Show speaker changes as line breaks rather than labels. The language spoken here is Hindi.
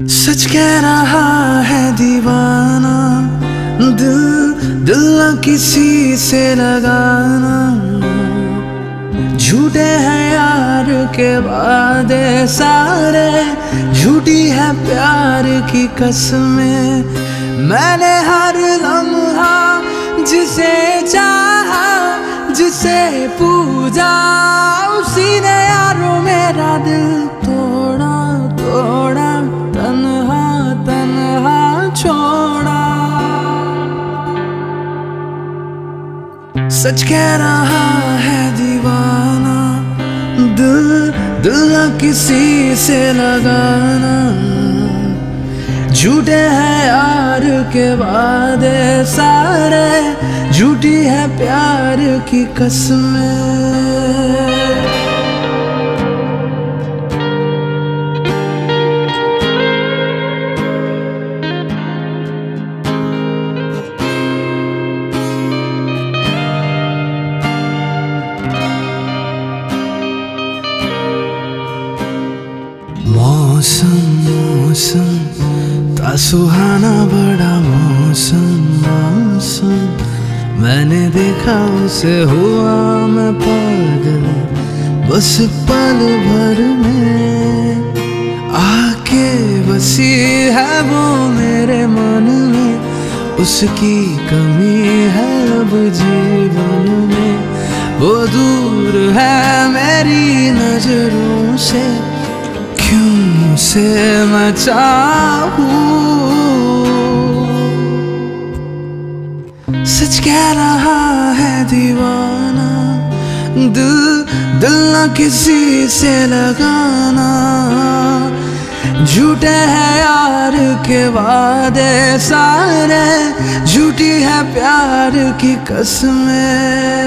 सच कह रहा है दीवाना, दिल न किसी से लगाना। झूठे हैं यार के वादे सारे, झूठी है प्यार की कसमें। मैंने हर लम्हा जिसे चाहा, जिसे पूजा, उसी ने यारों मेरा दिल तोड़ा तोड़ा, तन्हा तन्हा छोड़ा। सच कह रहा है दीवाना, दिल न किसी से लगाना। झूठे हैं यार के वादे सारे, झूठी है प्यार की कसमें। मौसम था सुहाना बड़ा मौसम। मैंने देखा उसे हुआ मैं पागल, बस पल भर में आके बसी है वो मेरे मन में। उसकी कमी है अब जीवन में, वो दूर है मेरी नजरों से। क्यों से मैं चाहूं, सच कह रहा है दीवाना, दिल न किसी से लगाना। झूठे हैं यार के वादे सारे, झूठी है प्यार की कसमें।